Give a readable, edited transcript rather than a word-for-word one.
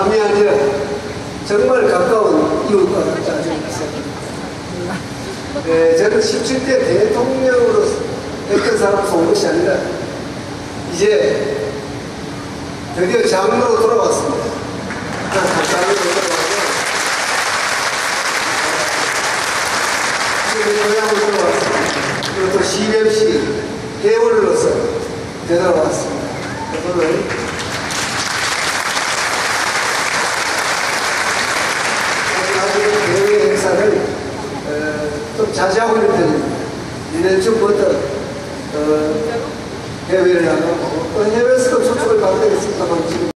남이 아니라 정말 가까운 이웃과 같지 않습니까? 저는 17대 대통령으로 했던 사람으로서 온 것이 아니라 이제 드디어 장로로 돌아왔습니다. 장로로 돌아와서 고향으로 돌아왔습니다. 그리고 또 CBMC 회원으로서 되돌아왔습니다. 오늘 대회 행사를 좀 자제하고 있는 편입니다. 1년 전부터 해외를 나가고 또 해외에서도 초청을 받게 됐습니다만 지금